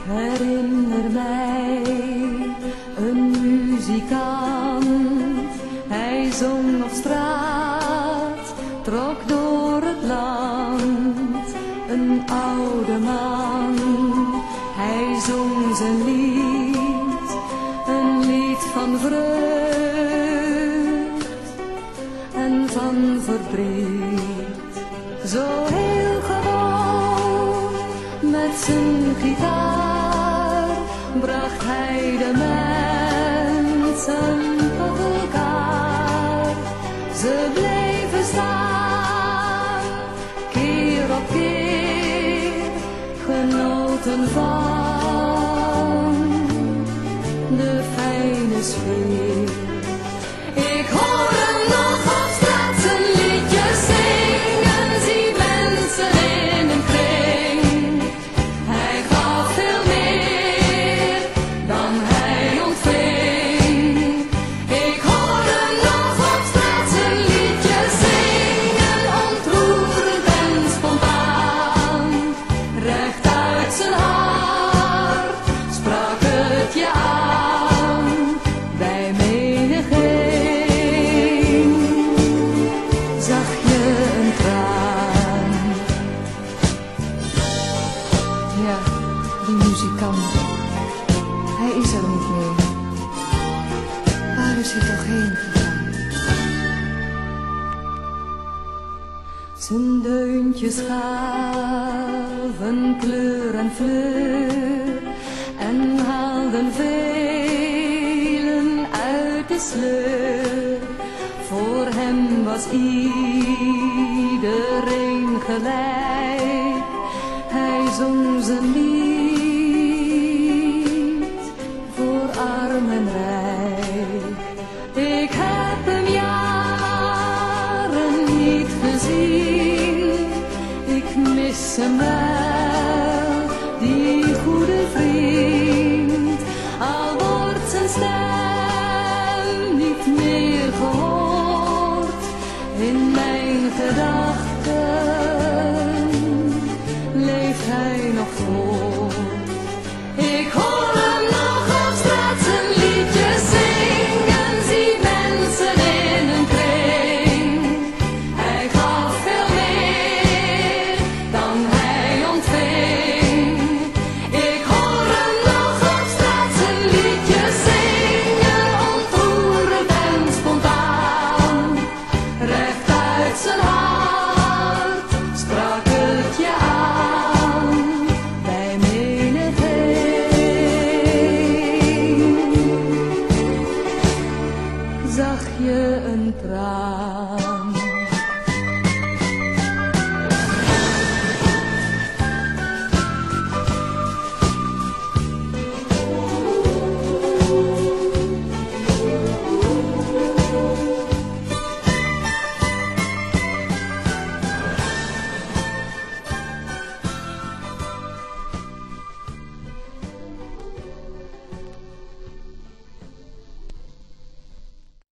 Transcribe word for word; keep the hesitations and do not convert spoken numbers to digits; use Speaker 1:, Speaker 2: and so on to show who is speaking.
Speaker 1: Herinner mij een muzikant, hij zong op straat, trok door het land. Een oude man, hij zong zijn lied, een lied van vreugd en van verdriet. Zo heel gewoon met zijn gitaar bracht hij de mensen tot elkaar. Ze bleven staan, keer op keer, genoten van de fijne sfeer. Ik hoor hem nog op straat zijn liedjes zingen, zie mensen in een kring. Hij gaf veel meer dan hij ontving. Ik hoor hem nog op straat zijn liedjes zingen, ontroerend en spontaan. Recht uit zijn hart sprak het je aan, bij menigeen zag je een traan. Ja, die muzikant, hij is er niet meer. Waar is hij toch heen gegaan? Zijn deuntjes gaven kleur en fleur en haalden velen uit de sleur. Voor hem was iedereen gelijk, hij zong zijn lied voor arm en rijk. Ik heb hem jaren niet gezien, ik mis hem wel, die goede vriend. Al wordt zijn stem niet meer gehoord, in mijn gedachten leeft hij nog voort. Ik hoor hem nog op straat zijn liedjes zingen, zie mensen in een kring. Hij gaf veel meer dan hij ontving. Ik hoor hem nog op straat zijn liedjes zingen, ontroerend en spontaan. Recht uit zijn hart sprak het je aan, bij menigeen zag je een traan.